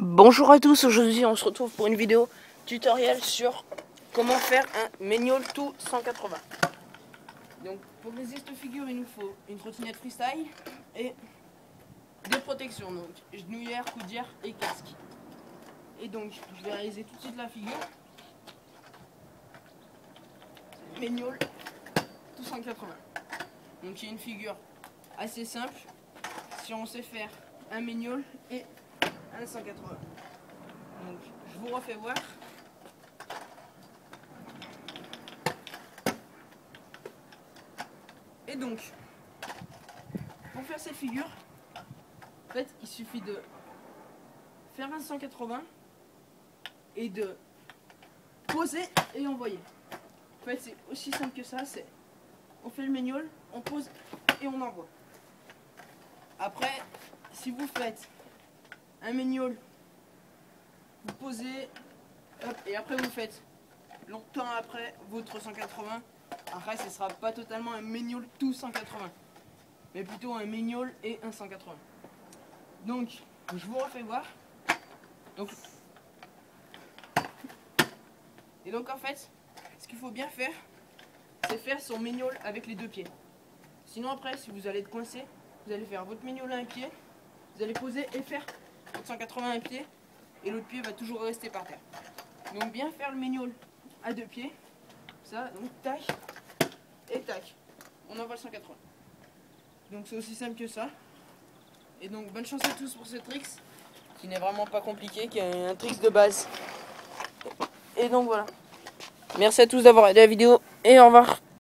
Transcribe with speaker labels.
Speaker 1: Bonjour à tous, aujourd'hui on se retrouve pour une vidéo tutoriel sur comment faire un manual tout 180. Donc pour réaliser cette figure il nous faut une trottinette freestyle et des protections, donc genouillère, coudière et casque. Et donc je vais réaliser tout de suite la figure. Manual tout 180. Donc il y a une figure assez simple si on sait faire un manual et un 180. Donc je vous refais voir. Et donc pour faire cette figure, en fait il suffit de faire un 180 et de poser et envoyer. En fait c'est aussi simple que ça, c'est on fait le manual, on pose et on envoie. Après si vous faites un manual, vous posez, hop, et après vous faites longtemps après votre 180. Après ce sera pas totalement un manual tout 180, mais plutôt un manual et un 180. Donc je vous refais voir. Donc en fait ce qu'il faut bien faire, c'est faire son manual avec les deux pieds. Sinon après si vous allez être coincé, vous allez faire votre manual à un pied, vous allez poser et faire votre 180 à un pied, et l'autre pied va toujours rester par terre. Donc bien faire le manual à deux pieds, ça, donc tac et tac, on envoie le 180. Donc c'est aussi simple que ça. Et donc bonne chance à tous pour ce trick, qui n'est vraiment pas compliqué, qui est un trick de base. Et donc voilà. Merci à tous d'avoir regardé la vidéo et au revoir.